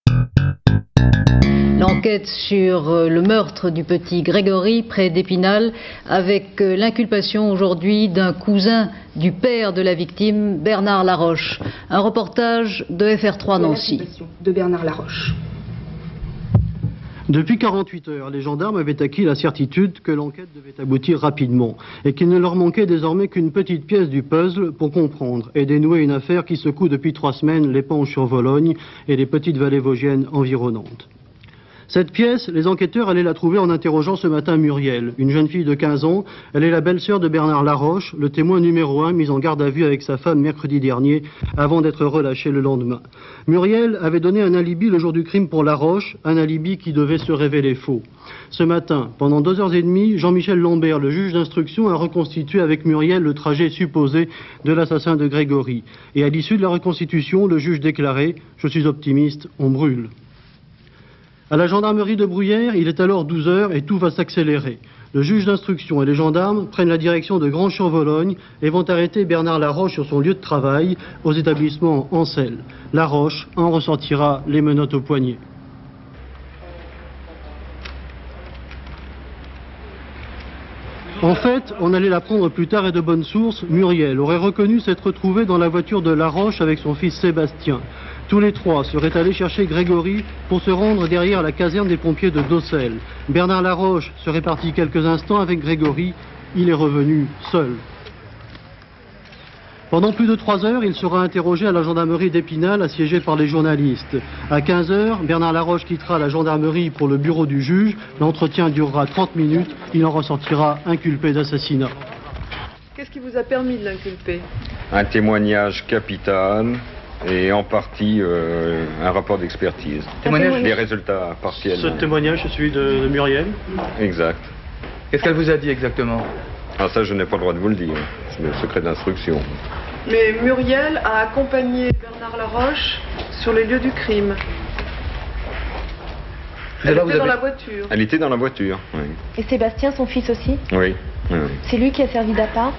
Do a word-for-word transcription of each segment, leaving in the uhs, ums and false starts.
L'enquête sur le meurtre du petit Grégory près d'Épinal, avec l'inculpation aujourd'hui d'un cousin du père de la victime, Bernard Laroche. Un reportage de F R trois Nancy. De Bernard Laroche. Depuis quarante-huit heures, les gendarmes avaient acquis la certitude que l'enquête devait aboutir rapidement et qu'il ne leur manquait désormais qu'une petite pièce du puzzle pour comprendre et dénouer une affaire qui secoue depuis trois semaines les Penches sur Vologne et les petites vallées vosgiennes environnantes. Cette pièce, les enquêteurs allaient la trouver en interrogeant ce matin Muriel, une jeune fille de quinze ans. Elle est la belle-sœur de Bernard Laroche, le témoin numéro un mis en garde à vue avec sa femme mercredi dernier avant d'être relâché le lendemain. Muriel avait donné un alibi le jour du crime pour Laroche, un alibi qui devait se révéler faux. Ce matin, pendant deux heures et demie, Jean-Michel Lambert, le juge d'instruction, a reconstitué avec Muriel le trajet supposé de l'assassin de Grégory. Et à l'issue de la reconstitution, le juge déclarait « Je suis optimiste, on brûle ». À la gendarmerie de Bruyères, il est alors douze heures et tout va s'accélérer. Le juge d'instruction et les gendarmes prennent la direction de Grand-Champ-Vologne et vont arrêter Bernard Laroche sur son lieu de travail, aux établissements Ancel. Laroche en ressentira les menottes au poignet. En fait, on allait l'apprendre plus tard et de bonne source, Muriel aurait reconnu s'être retrouvée dans la voiture de Laroche avec son fils Sébastien. Tous les trois seraient allés chercher Grégory pour se rendre derrière la caserne des pompiers de Docelles. Bernard Laroche serait parti quelques instants avec Grégory. Il est revenu seul. Pendant plus de trois heures, il sera interrogé à la gendarmerie d'Épinal, assiégée par les journalistes. À quinze heures, Bernard Laroche quittera la gendarmerie pour le bureau du juge. L'entretien durera trente minutes. Il en ressortira inculpé d'assassinat. Qu'est-ce qui vous a permis de l'inculper? Un témoignage capital et en partie euh, un rapport d'expertise. Témoignage Des résultats partiels. Ce témoignage, c'est celui de, de Muriel. Exact. Qu'est-ce qu'elle vous a dit exactement? Ah, ça, je n'ai pas le droit de vous le dire. C'est le secret d'instruction. Mais Muriel a accompagné Bernard Laroche sur les lieux du crime. Elle Là, était vous dans avez... la voiture. Elle était dans la voiture, oui. Et Sébastien, son fils aussi? Oui, oui. C'est lui qui a servi d'appât?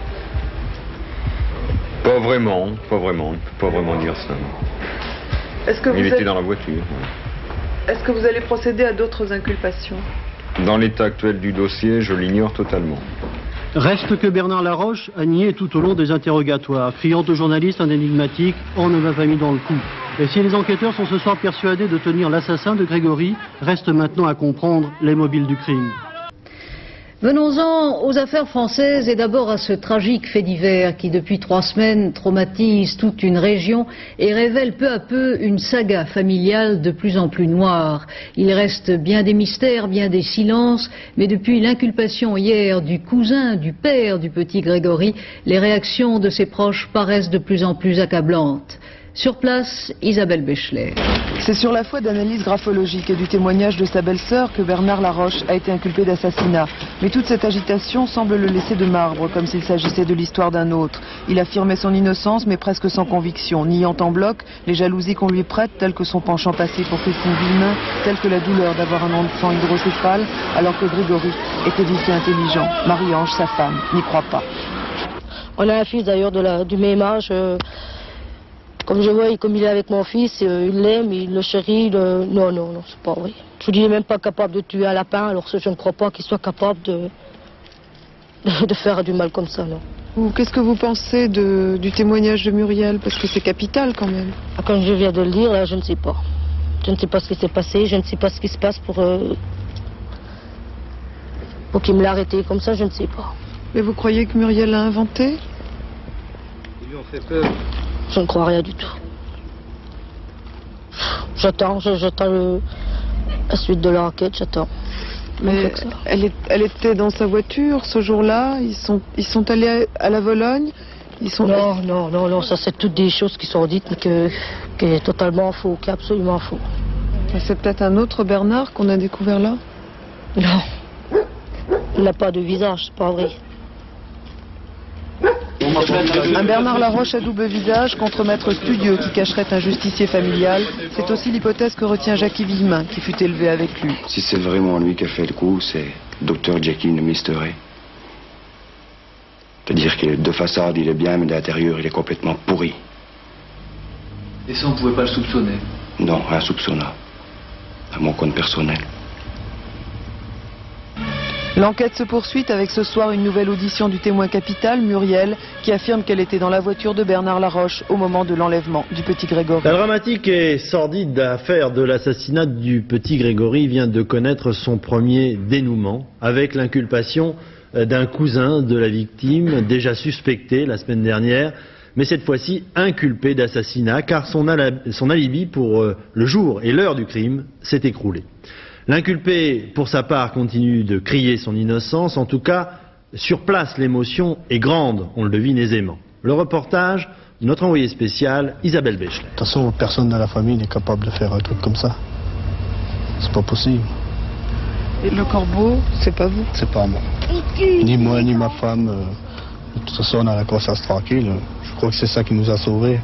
Pas vraiment, pas vraiment. On ne peut pas vraiment dire ça. Est-ce que vous Il était êtes... dans la voiture. Oui. Est-ce que vous allez procéder à d'autres inculpations? Dans l'état actuel du dossier, je l'ignore totalement. Reste que Bernard Laroche a nié tout au long des interrogatoires, criant aux journalistes un énigmatique « On ne m'a pas mis dans le coup ». Et si les enquêteurs sont ce soir persuadés de tenir l'assassin de Grégory, reste maintenant à comprendre les mobiles du crime. Venons-en aux affaires françaises et d'abord à ce tragique fait divers qui depuis trois semaines traumatise toute une région et révèle peu à peu une saga familiale de plus en plus noire. Il reste bien des mystères, bien des silences, mais depuis l'inculpation hier du cousin du père du petit Grégory, les réactions de ses proches paraissent de plus en plus accablantes. Sur place, Isabelle Béchelet. C'est sur la foi d'analyse graphologique et du témoignage de sa belle-sœur que Bernard Laroche a été inculpé d'assassinat. Mais toute cette agitation semble le laisser de marbre, comme s'il s'agissait de l'histoire d'un autre. Il affirmait son innocence, mais presque sans conviction, niant en bloc les jalousies qu'on lui prête, telles que son penchant passé pour Christine Villemin, telles que la douleur d'avoir un enfant hydrocéphale, alors que Grégory était vif et intelligent. Marie-Ange, sa femme, n'y croit pas. On a un fils d'ailleurs de la, du même âge. Euh... Comme je vois, comme il est avec mon fils, euh, il l'aime, il le chérit. Le... Non, non, non, c'est pas vrai. Je dis, il n'est même pas capable de tuer un lapin, alors je ne crois pas qu'il soit capable de... de faire du mal comme ça, non. Qu'est-ce que vous pensez de, du témoignage de Muriel? Parce que c'est capital quand même. Quand je viens de le lire, là, je ne sais pas. Je ne sais pas ce qui s'est passé, je ne sais pas ce qui se passe pour... Euh... pour qu'il me l'ait arrêté comme ça, je ne sais pas. Mais vous croyez que Muriel l'a inventé? Ils lui ont fait peur. Je ne crois rien du tout. J'attends, j'attends le... la suite de l'enquête, j'attends. Mais elle, est, elle était dans sa voiture ce jour-là, ils sont, ils sont allés à, à la Vologne, ils sont... Non, non, non, non, ça c'est toutes des choses qui sont dites, mais que, qui est totalement faux, qui est absolument faux. C'est peut-être un autre Bernard qu'on a découvert là? Non. Il n'a pas de visage, c'est pas vrai. Un Bernard Laroche à double visage contre maître studieux qui cacherait un justicier familial, c'est aussi l'hypothèse que retient Jackie Villemin, qui fut élevé avec lui. Si c'est vraiment lui qui a fait le coup, c'est docteur Jackie de Mystery. C'est-à-dire qu'il est de façade, il est bien, mais d'intérieur, il est complètement pourri. Et ça, on ne pouvait pas le soupçonner? Non, insoupçonnable. à mon compte personnel. L'enquête se poursuit avec ce soir une nouvelle audition du témoin capital, Muriel, qui affirme qu'elle était dans la voiture de Bernard Laroche au moment de l'enlèvement du petit Grégory. La dramatique et sordide affaire de l'assassinat du petit Grégory vient de connaître son premier dénouement avec l'inculpation d'un cousin de la victime, déjà suspecté la semaine dernière, mais cette fois-ci inculpé d'assassinat car son, son alibi pour le jour et l'heure du crime s'est écroulé. L'inculpé, pour sa part, continue de crier son innocence. En tout cas, sur place, l'émotion est grande, on le devine aisément. Le reportage de notre envoyé spécial, Isabelle Béchelet. De toute façon, personne dans la famille n'est capable de faire un truc comme ça. C'est pas possible. Et le corbeau, c'est pas vous? C'est pas moi. Ni moi, ni ma femme. De toute façon, on a la conscience tranquille. Je crois que c'est ça qui nous a sauvés.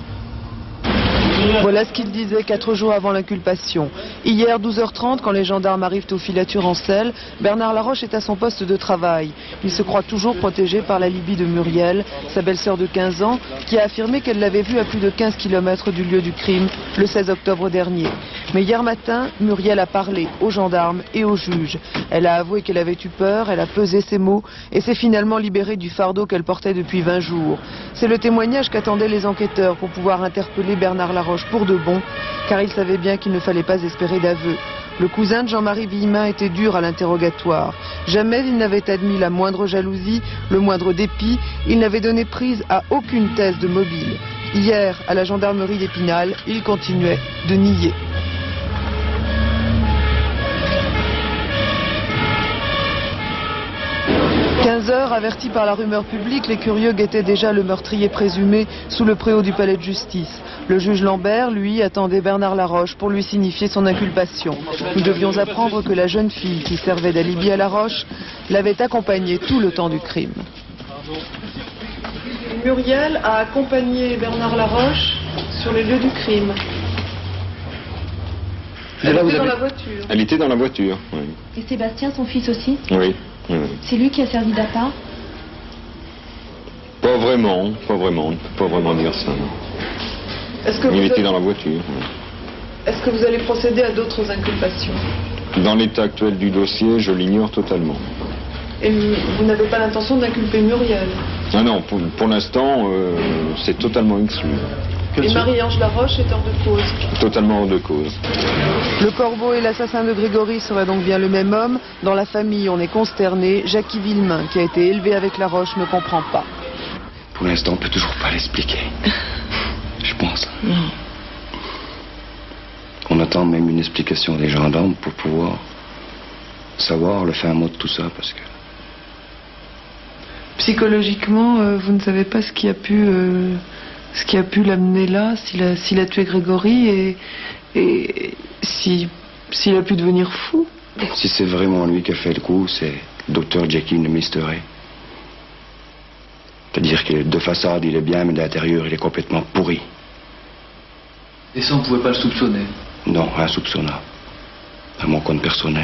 Voilà ce qu'il disait quatre jours avant l'inculpation. Hier, douze heures trente, quand les gendarmes arrivent aux filatures en selle, Bernard Laroche est à son poste de travail. Il se croit toujours protégé par l'alibi de Muriel, sa belle-sœur de quinze ans, qui a affirmé qu'elle l'avait vu à plus de quinze kilomètres du lieu du crime, le seize octobre dernier. Mais hier matin, Muriel a parlé aux gendarmes et aux juges. Elle a avoué qu'elle avait eu peur, elle a pesé ses mots et s'est finalement libérée du fardeau qu'elle portait depuis vingt jours. C'est le témoignage qu'attendaient les enquêteurs pour pouvoir interpeller Bernard Laroche pour de bon, car il savait bien qu'il ne fallait pas espérer d'aveu. Le cousin de Jean-Marie Villemain était dur à l'interrogatoire. Jamais il n'avait admis la moindre jalousie, le moindre dépit. Il n'avait donné prise à aucune thèse de mobile. Hier, à la gendarmerie d'Épinal, il continuait de nier. quinze heures, avertis par la rumeur publique, les curieux guettaient déjà le meurtrier présumé sous le préau du palais de justice. Le juge Lambert, lui, attendait Bernard Laroche pour lui signifier son inculpation. Nous devions apprendre que la jeune fille qui servait d'alibi à Laroche l'avait accompagné tout le temps du crime. Muriel a accompagné Bernard Laroche sur les lieux du crime. Elle était dans la voiture. Elle était dans la voiture, oui. Et Sébastien, son fils aussi? Oui. oui. C'est lui qui a servi d'appât? Pas vraiment, pas vraiment, on ne peut pas vraiment dire ça. Est-ce que Il vous était allez... dans la voiture. Oui. Est-ce que vous allez procéder à d'autres inculpations? Dans l'état actuel du dossier, je l'ignore totalement. Et vous n'avez pas l'intention d'inculper Muriel? Ah non, pour, pour l'instant, euh, c'est totalement exclu. Et Marie-Ange Laroche est hors de cause? Totalement hors de cause. Le corbeau et l'assassin de Grégory seraient donc bien le même homme. Dans la famille, on est consterné. Jackie Villemain, qui a été élevé avec Laroche, ne comprend pas. Pour l'instant, on peut toujours pas l'expliquer. Je pense. Non. On attend même une explication des gendarmes pour pouvoir savoir le fin mot de tout ça, parce que... Psychologiquement, euh, vous ne savez pas ce qui a pu, euh, ce qui a pu l'amener là, s'il a, s'il a tué Grégory et, et si, s'il a pu devenir fou. Si c'est vraiment lui qui a fait le coup, c'est docteur Jekyll de Mister Hyde. C'est-à-dire que de façade, il est bien, mais de l'intérieur, il est complètement pourri. Et ça, on ne pouvait pas le soupçonner? Non, insoupçonnable. À mon compte personnel.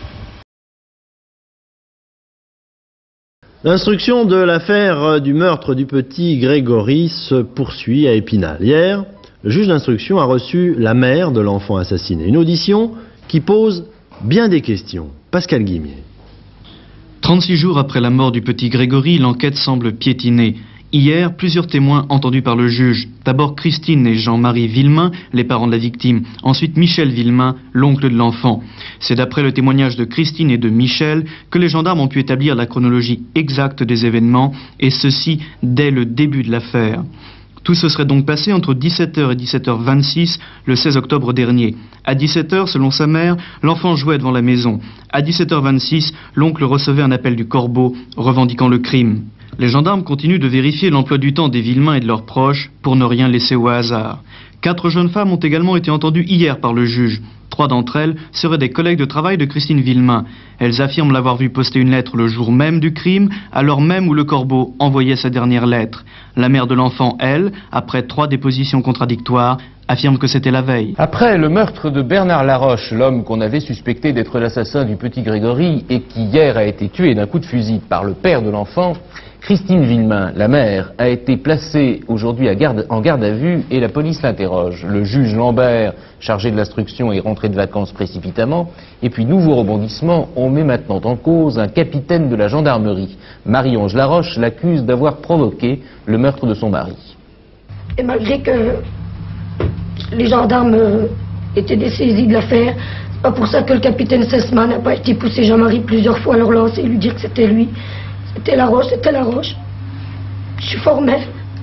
L'instruction de l'affaire du meurtre du petit Grégory se poursuit à Épinal. Hier, le juge d'instruction a reçu la mère de l'enfant assassiné. Une audition qui pose bien des questions. Pascal Guimier. trente-six jours après la mort du petit Grégory, l'enquête semble piétiner. Hier, plusieurs témoins entendus par le juge. D'abord Christine et Jean-Marie Villemain, les parents de la victime. Ensuite Michel Villemain, l'oncle de l'enfant. C'est d'après le témoignage de Christine et de Michel que les gendarmes ont pu établir la chronologie exacte des événements, et ceci dès le début de l'affaire. Tout se serait donc passé entre dix-sept heures et dix-sept heures vingt-six le seize octobre dernier. À dix-sept heures, selon sa mère, l'enfant jouait devant la maison. À dix-sept heures vingt-six, l'oncle recevait un appel du corbeau revendiquant le crime. Les gendarmes continuent de vérifier l'emploi du temps des Villemain et de leurs proches pour ne rien laisser au hasard. Quatre jeunes femmes ont également été entendues hier par le juge. Trois d'entre elles seraient des collègues de travail de Christine Villemain. Elles affirment l'avoir vu poster une lettre le jour même du crime, à l'heure même où le corbeau envoyait sa dernière lettre. La mère de l'enfant, elle, après trois dépositions contradictoires, affirme que c'était la veille. Après le meurtre de Bernard Laroche, l'homme qu'on avait suspecté d'être l'assassin du petit Grégory et qui hier a été tué d'un coup de fusil par le père de l'enfant, Christine Villemain, la mère, a été placée aujourd'hui en garde à vue et la police l'interroge. Le juge Lambert, chargé de l'instruction, est rentré de vacances précipitamment. Et puis, nouveau rebondissement, on met maintenant en cause un capitaine de la gendarmerie. Marie-Ange Laroche l'accuse d'avoir provoqué le meurtre de son mari. Et malgré que les gendarmes étaient dessaisis de l'affaire, c'est pas pour ça que le capitaine Sesma n'a pas été poussé Jean-Marie plusieurs fois à le relancer et lui dire que c'était lui. C'était Laroche, c'était Laroche. Je suis formelle.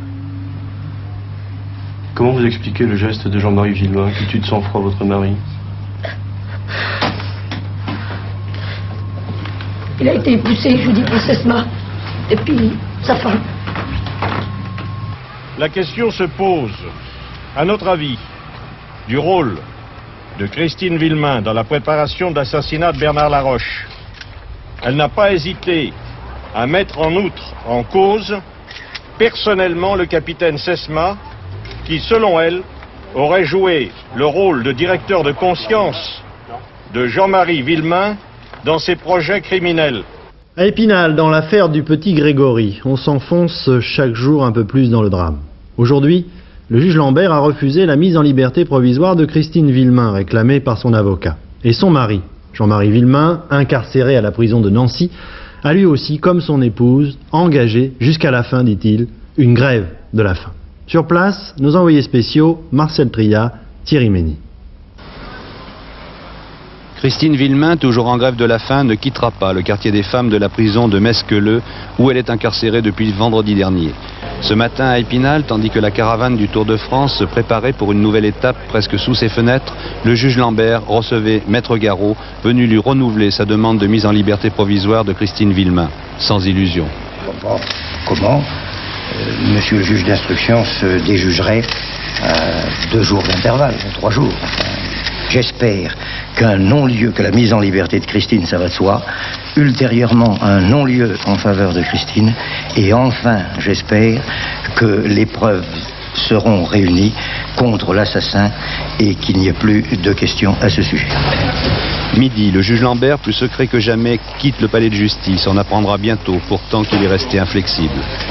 Comment vous expliquez le geste de Jean-Marie Villemain qui tue de sang-froid votre mari? Il a été poussé, je vous dis, par Sesma. Et puis, sa femme. La question se pose, à notre avis, du rôle de Christine Villemain dans la préparation de l'assassinat de Bernard Laroche. Elle n'a pas hésité à mettre en outre en cause personnellement le capitaine Sesma qui, selon elle, aurait joué le rôle de directeur de conscience de Jean-Marie Villemain dans ses projets criminels. À Épinal, dans l'affaire du petit Grégory, on s'enfonce chaque jour un peu plus dans le drame. Aujourd'hui, le juge Lambert a refusé la mise en liberté provisoire de Christine Villemain, réclamée par son avocat. Et son mari, Jean-Marie Villemain, incarcéré à la prison de Nancy, a lui aussi, comme son épouse, engagé, jusqu'à la fin, dit-il, une grève de la faim. Sur place, nos envoyés spéciaux, Marcel Tria, Thierry Mény. Christine Villemain, toujours en grève de la faim, ne quittera pas le quartier des femmes de la prison de Mesqueleu, où elle est incarcérée depuis vendredi dernier. Ce matin à Épinal, tandis que la caravane du Tour de France se préparait pour une nouvelle étape presque sous ses fenêtres, le juge Lambert recevait Maître Garot, venu lui renouveler sa demande de mise en liberté provisoire de Christine Villemain, sans illusion. Comment euh, monsieur le juge d'instruction se déjugerait à deux jours d'intervalle, trois jours. Enfin, j'espère qu'un non-lieu, que la mise en liberté de Christine, ça va de soi, ultérieurement un non-lieu en faveur de Christine, et enfin, j'espère que les preuves seront réunies contre l'assassin et qu'il n'y ait plus de questions à ce sujet. Midi, le juge Lambert, plus secret que jamais, quitte le palais de justice. On apprendra bientôt, pourtant qu'il est resté inflexible.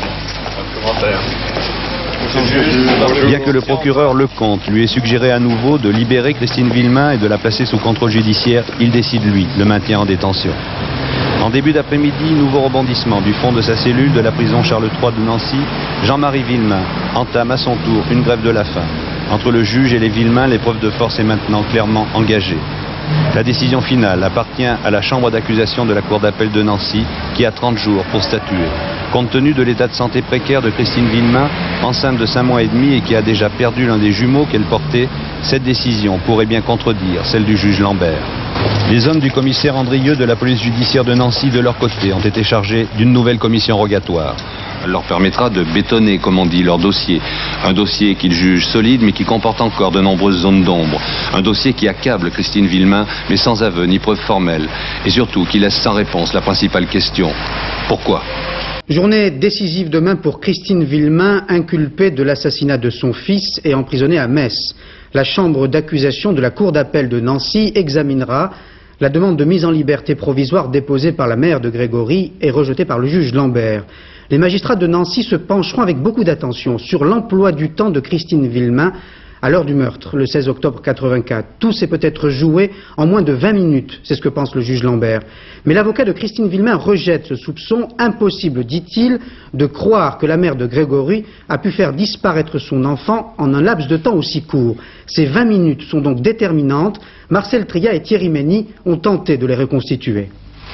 Bien que le procureur Lecomte lui ait suggéré à nouveau de libérer Christine Villemain et de la placer sous contrôle judiciaire, il décide, lui, le maintien en détention. En début d'après-midi, nouveau rebondissement du fond de sa cellule de la prison Charles trois de Nancy, Jean-Marie Villemain entame à son tour une grève de la faim. Entre le juge et les Villemain, l'épreuve de force est maintenant clairement engagée. La décision finale appartient à la chambre d'accusation de la cour d'appel de Nancy, qui a trente jours pour statuer. Compte tenu de l'état de santé précaire de Christine Villemain, enceinte de cinq mois et demi et qui a déjà perdu l'un des jumeaux qu'elle portait, cette décision pourrait bien contredire celle du juge Lambert. Les hommes du commissaire Andrieux de la police judiciaire de Nancy, de leur côté, ont été chargés d'une nouvelle commission rogatoire. Elle leur permettra de bétonner, comme on dit, leur dossier. Un dossier qu'ils jugent solide, mais qui comporte encore de nombreuses zones d'ombre. Un dossier qui accable Christine Villemain, mais sans aveu ni preuve formelle. Et surtout, qui laisse sans réponse la principale question. Pourquoi ? Journée décisive demain pour Christine Villemain, inculpée de l'assassinat de son fils et emprisonnée à Metz. La chambre d'accusation de la cour d'appel de Nancy examinera la demande de mise en liberté provisoire déposée par la mère de Grégory et rejetée par le juge Lambert. Les magistrats de Nancy se pencheront avec beaucoup d'attention sur l'emploi du temps de Christine Villemain à l'heure du meurtre, le seize octobre quatre-vingt-quatre. Tout s'est peut-être joué en moins de vingt minutes, c'est ce que pense le juge Lambert. Mais l'avocat de Christine Villemain rejette ce soupçon. Impossible, dit-il, de croire que la mère de Grégory a pu faire disparaître son enfant en un laps de temps aussi court. Ces vingt minutes sont donc déterminantes. Marcel Tria et Thierry Mény ont tenté de les reconstituer.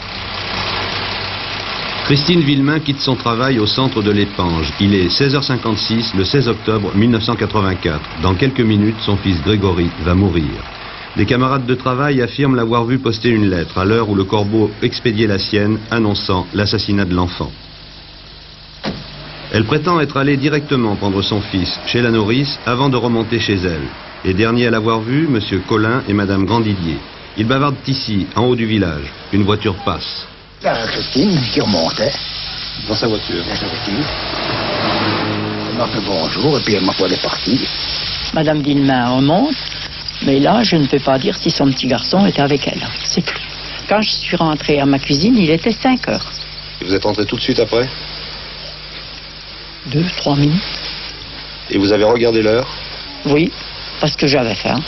Christine Villemain quitte son travail au centre de l'Épange. Il est seize heures cinquante-six, le seize octobre mille neuf cent quatre-vingt-quatre. Dans quelques minutes, son fils Grégory va mourir. Des camarades de travail affirment l'avoir vu poster une lettre à l'heure où le corbeau expédiait la sienne, annonçant l'assassinat de l'enfant. Elle prétend être allée directement prendre son fils chez la nourrice avant de remonter chez elle. Les derniers à l'avoir vu, M. Collin et Mme Grandidier. Ils bavardent ici, en haut du village. Une voiture passe. Là, Christine qui remontait. Dans sa voiture. Dans sa voiture. Elle m'a fait bonjour et puis elle m'a fait des parties. Madame Villemain remonte, mais là, je ne peux pas dire si son petit garçon était avec elle. C'est tout. Quand je suis rentrée à ma cuisine, il était cinq heures. Et vous êtes rentré tout de suite après? deux, trois minutes. Et vous avez regardé l'heure? Oui, parce que j'avais faim.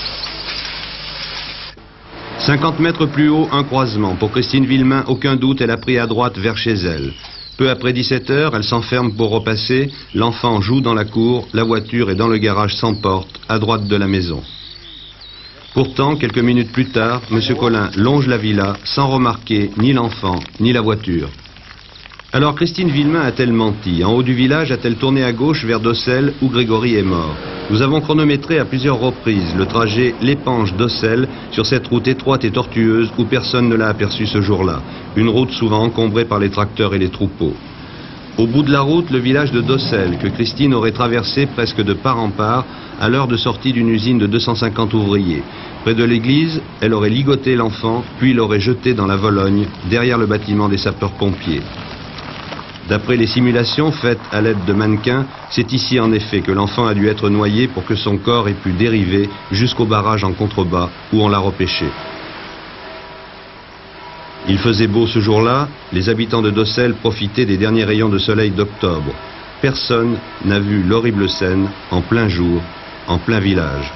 cinquante mètres plus haut, un croisement. Pour Christine Villemain, aucun doute, elle a pris à droite vers chez elle. Peu après dix-sept heures, elle s'enferme pour repasser. L'enfant joue dans la cour, la voiture est dans le garage sans porte, à droite de la maison. Pourtant, quelques minutes plus tard, M. Collin longe la villa sans remarquer ni l'enfant, ni la voiture. Alors Christine Villemain a-t-elle menti? En haut du village, a-t-elle tourné à gauche vers Dossel où Grégory est mort? Nous avons chronométré à plusieurs reprises le trajet L'Épanche-Dossel sur cette route étroite et tortueuse où personne ne l'a aperçu ce jour-là. Une route souvent encombrée par les tracteurs et les troupeaux. Au bout de la route, le village de Dossel que Christine aurait traversé presque de part en part à l'heure de sortie d'une usine de deux cent cinquante ouvriers. Près de l'église, elle aurait ligoté l'enfant, puis l'aurait jeté dans la Vologne, derrière le bâtiment des sapeurs-pompiers. D'après les simulations faites à l'aide de mannequins, c'est ici en effet que l'enfant a dû être noyé pour que son corps ait pu dériver jusqu'au barrage en contrebas où on l'a repêché. Il faisait beau ce jour-là, les habitants de Dossel profitaient des derniers rayons de soleil d'octobre. Personne n'a vu l'horrible scène en plein jour, en plein village.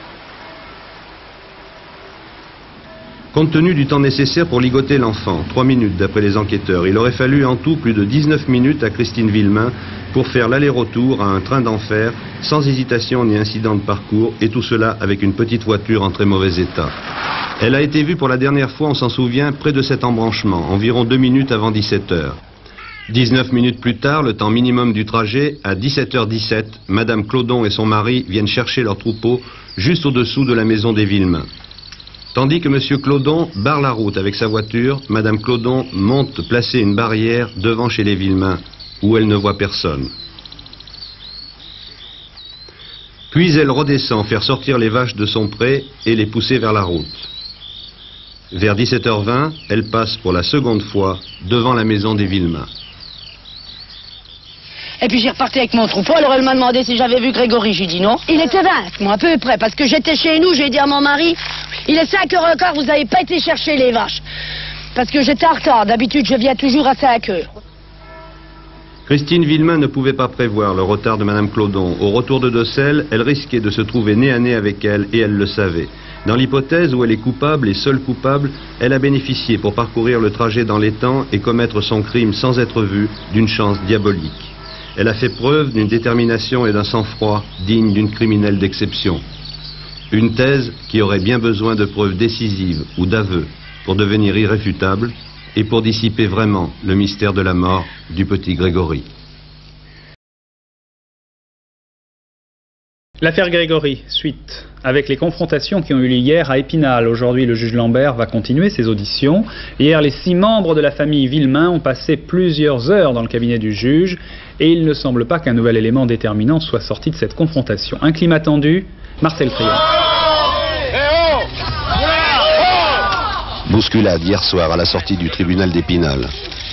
Compte tenu du temps nécessaire pour ligoter l'enfant, trois minutes d'après les enquêteurs, il aurait fallu en tout plus de dix-neuf minutes à Christine Villemain pour faire l'aller-retour à un train d'enfer, sans hésitation ni incident de parcours, et tout cela avec une petite voiture en très mauvais état. Elle a été vue pour la dernière fois, on s'en souvient, près de cet embranchement, environ deux minutes avant dix-sept heures. dix-neuf minutes plus tard, le temps minimum du trajet, à dix-sept heures dix-sept, Madame Clodon et son mari viennent chercher leur troupeau juste au-dessous de la maison des Villemain. Tandis que M. Clodon barre la route avec sa voiture, Mme Clodon monte placer une barrière devant chez les Villemain, où elle ne voit personne. Puis elle redescend faire sortir les vaches de son pré et les pousser vers la route. Vers dix-sept heures vingt, elle passe pour la seconde fois devant la maison des Villemain. Et puis j'ai reparti avec mon troupeau, alors elle m'a demandé si j'avais vu Grégory, j'ai dit non. Il était vingt, moi, à peu près, parce que j'étais chez nous, j'ai dit à mon mari, il est cinq heures quinze, vous n'avez pas été chercher les vaches. Parce que j'étais en retard, d'habitude je viens toujours à cinq heures. Christine Villemain ne pouvait pas prévoir le retard de Mme Clodon. Au retour de Dossel, elle risquait de se trouver nez à nez avec elle, et elle le savait. Dans l'hypothèse où elle est coupable et seule coupable, elle a bénéficié pour parcourir le trajet dans les temps et commettre son crime sans être vue d'une chance diabolique. Elle a fait preuve d'une détermination et d'un sang-froid digne d'une criminelle d'exception. Une thèse qui aurait bien besoin de preuves décisives ou d'aveux pour devenir irréfutable et pour dissiper vraiment le mystère de la mort du petit Grégory. L'affaire Grégory, suite. Avec les confrontations qui ont eu lieu hier à Épinal. Aujourd'hui, le juge Lambert va continuer ses auditions. Hier, les six membres de la famille Villemain ont passé plusieurs heures dans le cabinet du juge et il ne semble pas qu'un nouvel élément déterminant soit sorti de cette confrontation. Un climat tendu, Marcel Friand. Bousculade hier soir à la sortie du tribunal d'Épinal.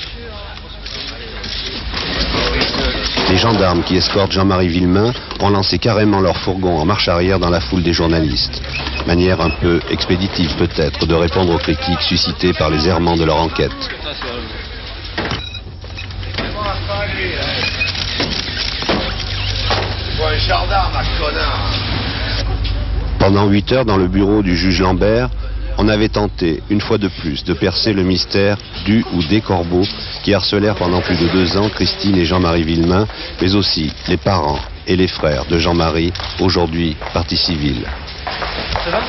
Les gendarmes qui escortent Jean-Marie Villemain ont lancé carrément leur fourgon en marche arrière dans la foule des journalistes. Manière un peu expéditive peut-être de répondre aux critiques suscitées par les errements de leur enquête. Pendant huit heures dans le bureau du juge Lambert, on avait tenté, une fois de plus, de percer le mystère du ou des corbeaux qui harcelèrent pendant plus de deux ans Christine et Jean-Marie Villemain, mais aussi les parents et les frères de Jean-Marie, aujourd'hui partie civile. Ça va ?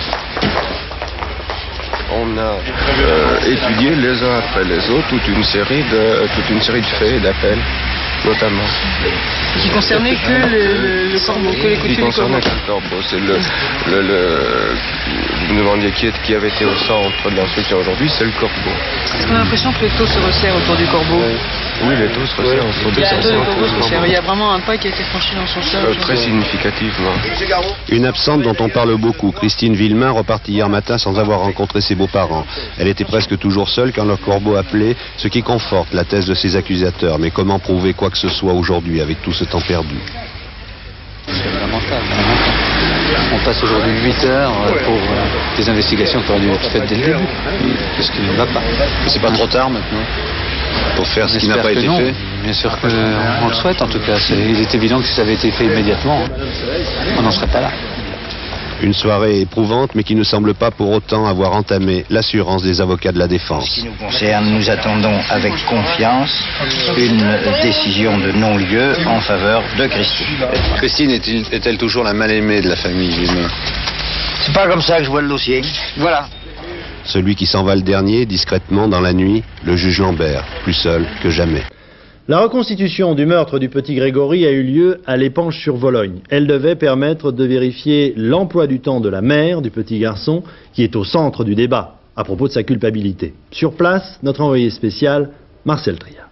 On a euh, étudié les uns après les autres toute une série de, toute une série de faits et d'appels, notamment. Qui concernait que le, le corbeau, que les coups de Qui concernait que le corbeau, c'est le... le, le vous me demandiez qui, qui avait été au centre de l'instruction aujourd'hui, c'est le corbeau. Est-ce qu'on a l'impression que le taux se resserre autour du corbeau? Oui, les taux se resserrent autour du corbeau. Il y a vraiment un pas qui a été franchi dans son sens. Euh, très significativement. Une absente dont on parle beaucoup, Christine Villemain, repartit hier matin sans avoir rencontré ses beaux-parents. Elle était presque toujours seule quand le corbeau appelait, ce qui conforte la thèse de ses accusateurs. Mais comment prouver quoi que ce soit aujourd'hui avec tout ce temps perdu? C'est lamentable. On passe aujourd'hui huit heures pour euh, des investigations qui auraient dû être faites dès le début. Qu'est-ce qui ne va pas? C'est pas trop tard maintenant pour faire ce qui n'a pas été fait? bien sûr qu'on le souhaite en tout cas. Il est évident que si ça avait été fait immédiatement, on n'en serait pas là. Une soirée éprouvante, mais qui ne semble pas pour autant avoir entamé l'assurance des avocats de la défense. En ce qui nous concerne, nous attendons avec confiance une décision de non-lieu en faveur de Christine. Christine est-elle toujours la mal-aimée de la famille Villemin? C'est pas comme ça que je vois le dossier. Voilà. Celui qui s'en va le dernier, discrètement dans la nuit, le juge Lambert, plus seul que jamais. La reconstitution du meurtre du petit Grégory a eu lieu à l'Épanche-sur-Vologne. Elle devait permettre de vérifier l'emploi du temps de la mère du petit garçon, qui est au centre du débat à propos de sa culpabilité. Sur place, notre envoyé spécial, Marcel Tria.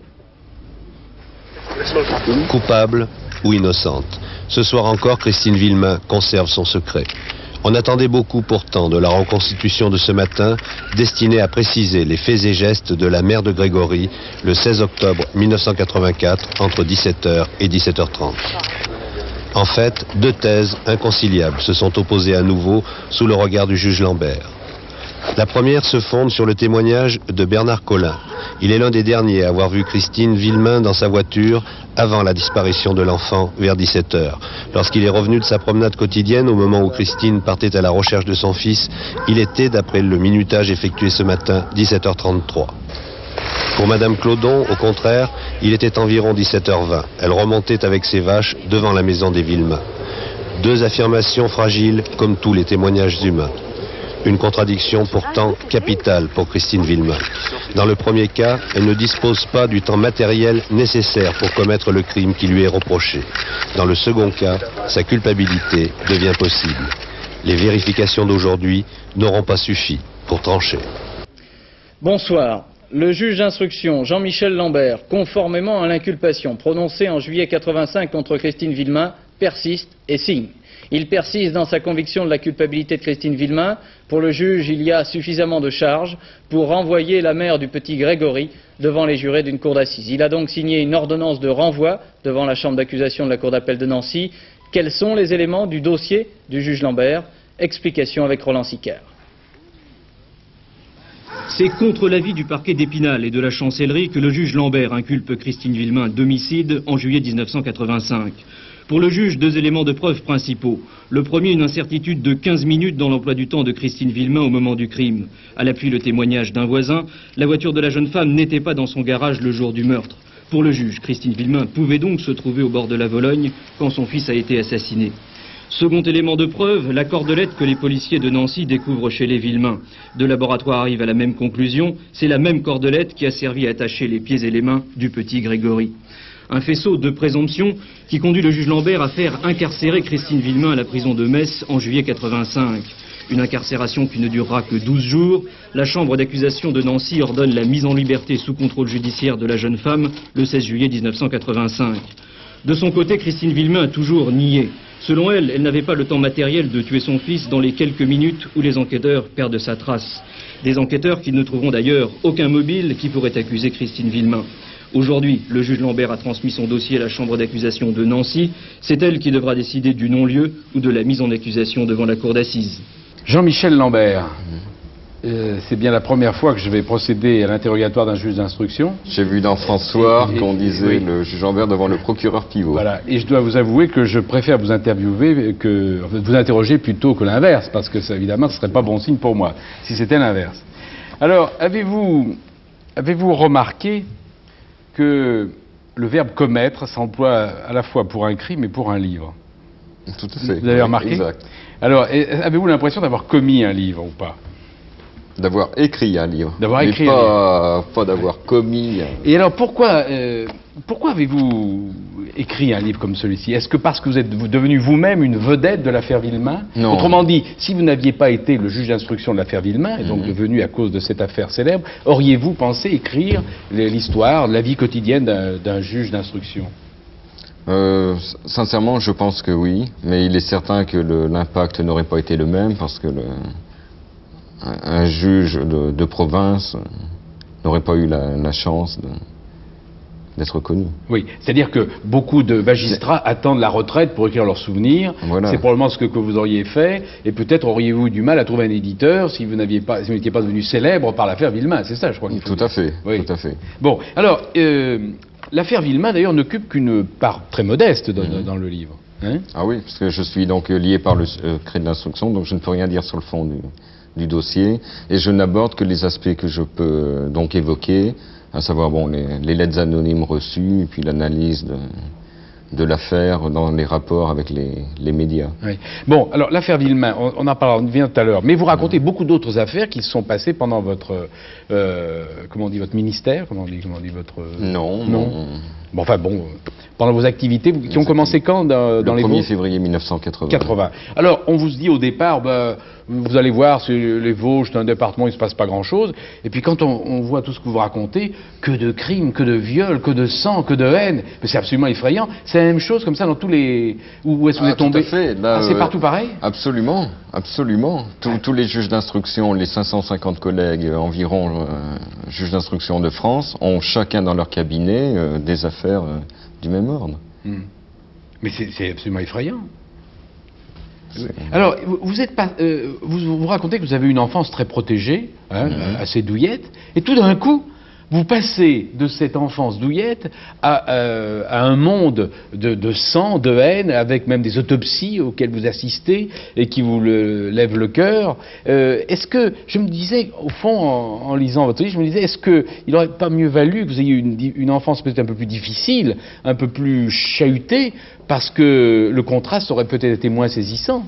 Coupable ou innocente, ce soir encore, Christine Villemin conserve son secret. On attendait beaucoup pourtant de la reconstitution de ce matin, destinée à préciser les faits et gestes de la mère de Grégory le seize octobre mille neuf cent quatre-vingt-quatre entre dix-sept heures et dix-sept heures trente. En fait, deux thèses inconciliables se sont opposées à nouveau sous le regard du juge Lambert. La première se fonde sur le témoignage de Bernard Collin. Il est l'un des derniers à avoir vu Christine Villemin dans sa voiture avant la disparition de l'enfant vers dix-sept heures. Lorsqu'il est revenu de sa promenade quotidienne, au moment où Christine partait à la recherche de son fils, il était, d'après le minutage effectué ce matin, dix-sept heures trente-trois. Pour Madame Claudon, au contraire, il était environ dix-sept heures vingt. Elle remontait avec ses vaches devant la maison des Villemin. Deux affirmations fragiles, comme tous les témoignages humains. Une contradiction pourtant capitale pour Christine Villemin. Dans le premier cas, elle ne dispose pas du temps matériel nécessaire pour commettre le crime qui lui est reproché. Dans le second cas, sa culpabilité devient possible. Les vérifications d'aujourd'hui n'auront pas suffi pour trancher. Bonsoir. Le juge d'instruction Jean-Michel Lambert, conformément à l'inculpation prononcée en juillet quatre-vingt-cinq contre Christine Villemin, persiste et signe. Il persiste dans sa conviction de la culpabilité de Christine Villemin. Pour le juge, il y a suffisamment de charges pour renvoyer la mère du petit Grégory devant les jurés d'une cour d'assises. Il a donc signé une ordonnance de renvoi devant la chambre d'accusation de la cour d'appel de Nancy. Quels sont les éléments du dossier du juge Lambert? Explication avec Roland Sicard. C'est contre l'avis du parquet d'Épinal et de la chancellerie que le juge Lambert inculpe Christine Villemin d'homicide en juillet mille neuf cent quatre-vingt-cinq. Pour le juge, deux éléments de preuve principaux. Le premier, une incertitude de quinze minutes dans l'emploi du temps de Christine Villemin au moment du crime. À l'appui, le témoignage d'un voisin, la voiture de la jeune femme n'était pas dans son garage le jour du meurtre. Pour le juge, Christine Villemin pouvait donc se trouver au bord de la Vologne quand son fils a été assassiné. Second élément de preuve, la cordelette que les policiers de Nancy découvrent chez les Villemin. Deux laboratoires arrivent à la même conclusion, c'est la même cordelette qui a servi à attacher les pieds et les mains du petit Grégory. Un faisceau de présomption qui conduit le juge Lambert à faire incarcérer Christine Villemin à la prison de Metz en juillet quatre-vingt-cinq. Une incarcération qui ne durera que douze jours. La chambre d'accusation de Nancy ordonne la mise en liberté sous contrôle judiciaire de la jeune femme le seize juillet mille neuf cent quatre-vingt-cinq. De son côté, Christine Villemin a toujours nié. Selon elle, elle n'avait pas le temps matériel de tuer son fils dans les quelques minutes où les enquêteurs perdent sa trace. Des enquêteurs qui ne trouveront d'ailleurs aucun mobile qui pourrait accuser Christine Villemin. Aujourd'hui, le juge Lambert a transmis son dossier à la chambre d'accusation de Nancy. C'est elle qui devra décider du non-lieu ou de la mise en accusation devant la cour d'assises. Jean-Michel Lambert, euh, c'est bien la première fois que je vais procéder à l'interrogatoire d'un juge d'instruction. J'ai vu dans François qu'on disait oui. Le juge Lambert devant le procureur Pivot. Voilà, et je dois vous avouer que je préfère vous interviewer que vous interroger plutôt que l'inverse, parce que ça, évidemment, ce serait pas bon signe pour moi si c'était l'inverse. Alors, avez-vous avez-vous remarqué que le verbe commettre s'emploie à la fois pour un crime et pour un livre? Tout à fait. Vous avez remarqué? Exact. Alors, avez-vous l'impression d'avoir commis un livre ou pas? D'avoir écrit un livre. D'avoir écrit pas, un livre. Pas d'avoir commis. Et alors, pourquoi, euh, pourquoi avez-vous écrit un livre comme celui-ci? Est-ce que parce que vous êtes devenu vous-même une vedette de l'affaire Villemin? Non. Autrement dit, si vous n'aviez pas été le juge d'instruction de l'affaire Villemin, et donc mm-hmm. devenu à cause de cette affaire célèbre, auriez-vous pensé écrire l'histoire, la vie quotidienne d'un juge d'instruction? Euh, sincèrement, je pense que oui, mais il est certain que l'impact n'aurait pas été le même parce que le, un, un juge de, de province n'aurait pas eu la, la chance de, d'être connu. Oui, c'est-à-dire que beaucoup de magistrats attendent la retraite pour écrire leurs souvenirs. Voilà. C'est probablement ce que, que vous auriez fait, et peut-être auriez-vous eu du mal à trouver un éditeur si vous n'aviez pas, si vous n'étiez pas devenu célèbre par l'affaire Villemain. C'est ça, je crois qu'il faut Tout dire. à fait. Oui. Tout à fait. Bon, alors euh, l'affaire Villemain d'ailleurs n'occupe qu'une part très modeste dans, mmh. dans le livre. Hein? Ah oui, parce que je suis donc lié par le secret de l'instruction, donc je ne peux rien dire sur le fond du, du dossier, et je n'aborde que les aspects que je peux donc évoquer, à savoir bon, les, les lettres anonymes reçues, et puis l'analyse de, de l'affaire dans les rapports avec les, les médias. Oui. Bon, alors l'affaire Villemain, on, on en parlera, on vient tout à l'heure, mais vous racontez mmh. beaucoup d'autres affaires qui se sont passées pendant votre, euh, comment on dit, votre ministère, comment on dit, comment on dit votre... Non, non. non. Bon, enfin bon, pendant vos activités, qui ont commencé quand dans, dans le les premier février mille neuf cent quatre-vingts. quatre-vingts. Alors, on vous dit au départ, bah, vous allez voir, les Vosges, c'est un département, il ne se passe pas grand-chose. Et puis quand on, on voit tout ce que vous racontez, que de crimes, que de viols, que de sang, que de haine, mais c'est absolument effrayant. C'est la même chose comme ça dans tous les... Où est-ce que vous ah, êtes tombé? Tout à fait. Là, ah, c'est euh, partout pareil? Absolument, absolument. Tous, tous les juges d'instruction, les cinq cent cinquante collègues euh, environ euh, juges d'instruction de France, ont chacun dans leur cabinet euh, des affaires euh, du même ordre. Hmm. Mais c'est absolument effrayant. Alors, vous, êtes pas, euh, vous, vous racontez que vous avez une enfance très protégée, hein, mmh. assez douillette, et tout d'un coup, vous passez de cette enfance douillette à, euh, à un monde de, de sang, de haine, avec même des autopsies auxquelles vous assistez et qui vous le, lèvent le cœur. Euh, est-ce que, je me disais, au fond, en, en lisant votre livre, je me disais, est-ce qu'il n'aurait pas mieux valu que vous ayez une, une enfance peut-être un peu plus difficile, un peu plus chahutée, parce que le contraste aurait peut-être été moins saisissant?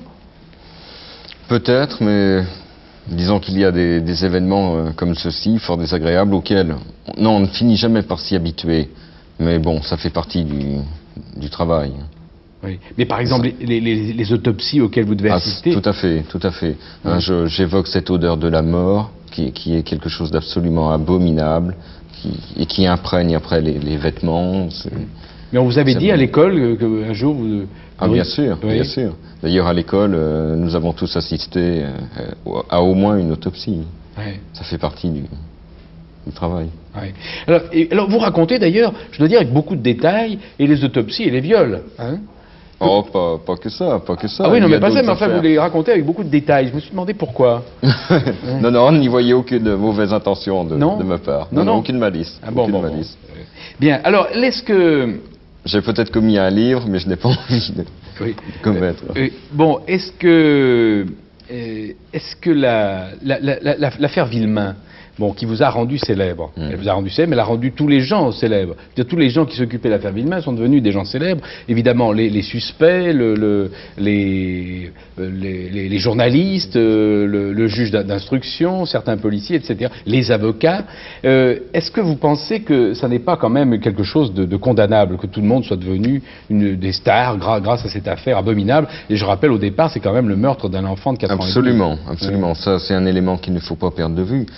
Peut-être, mais... Disons qu'il y a des, des événements euh, comme ceux-ci, fort désagréables, auxquels non, on ne finit jamais par s'y habituer. Mais bon, ça fait partie du, du travail. Oui. Mais par exemple, les, les, les autopsies auxquelles vous devez ah, assister... Tout à fait, tout à fait. Hein, je, j'évoque cette odeur de la mort, qui, qui est quelque chose d'absolument abominable, qui, et qui imprègne après les, les vêtements. Mais on vous avait dit bon. à l'école qu'un jour vous... Ah bien sûr, oui. bien sûr. D'ailleurs à l'école, euh, nous avons tous assisté euh, à au moins une autopsie. Ouais. Ça fait partie du, du travail. Ouais. Alors, et, alors vous racontez d'ailleurs, je dois dire avec beaucoup de détails, et les autopsies et les viols. Hein? Oh, pas, pas que ça, pas que ça. Ah oui, non, mais pas ça, mais enfin, vous les racontez avec beaucoup de détails. Je me suis demandé pourquoi. non, non, on n'y voyait aucune mauvaise intention de, non de ma part. Non, non, non. aucune malice. Ah bon, aucune bon, malice. Bon. Bien, alors, est-ce que... J'ai peut-être commis un livre, mais je n'ai pas envie de, oui. de commettre. Euh, euh, bon, est-ce que... Euh, est-ce que la, la, la, la, l'affaire Villemain, bon, qui vous a rendu célèbre, mmh. elle vous a rendu célèbre, mais elle a rendu tous les gens célèbres. C'est-à-dire, tous les gens qui s'occupaient de l'affaire Villemain sont devenus des gens célèbres. Évidemment, les, les suspects, le, le, les, les, les, les journalistes, euh, le, le juge d'instruction, certains policiers, et cetera, les avocats. Euh, Est-ce que vous pensez que ça n'est pas quand même quelque chose de, de condamnable, que tout le monde soit devenu une, des stars gra, grâce à cette affaire abominable? Et je rappelle, au départ, c'est quand même le meurtre d'un enfant de quatre ans. Absolument, absolument. Ouais. Ça, c'est un élément qu'il ne faut pas perdre de vue.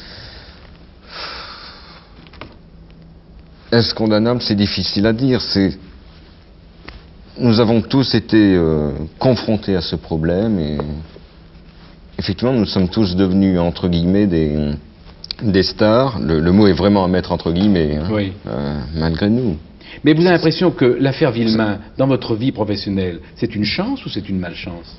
Est-ce condamnable? C'est difficile à dire. C'est... Nous avons tous été euh, confrontés à ce problème et effectivement nous sommes tous devenus entre guillemets des, des stars. Le, le mot est vraiment à mettre entre guillemets, hein, oui. euh, malgré nous. Mais vous avez l'impression que l'affaire Villemain, dans votre vie professionnelle, c'est une chance ou c'est une malchance?